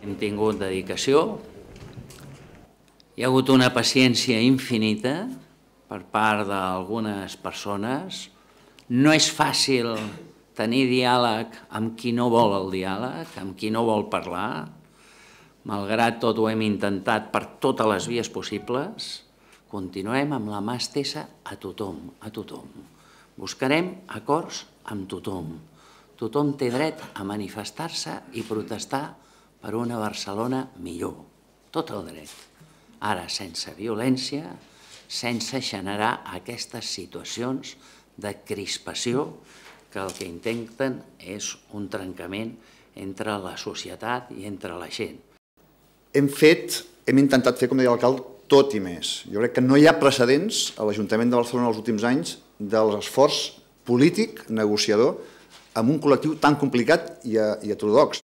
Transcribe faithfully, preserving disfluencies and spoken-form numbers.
hem tingut dedicació, hi ha hagut una paciència infinita per part d'algunes persones. No és fàcil tenir diàleg amb qui no vol el diàleg, amb qui no vol parlar. Malgrat tot ho hem intentat per totes les vies possibles. Continuem amb la mà estesa a tothom, a tothom. Buscarem acords amb tothom. Tothom té dret a manifestar-se i protestar per una Barcelona millor. Tot el dret. Ara, sense violència, sense generar aquestes situacions de crispació que el que intenten és un trencament entre la societat i entre la gent. Hem fet, hem intentat fer, com deia l'alcalde, tot i més. Jo crec que no hi ha precedents a l'Ajuntament de Barcelona els últims anys de l'esforç polític, negociador, amb un col·lectiu tan complicat i heterodox.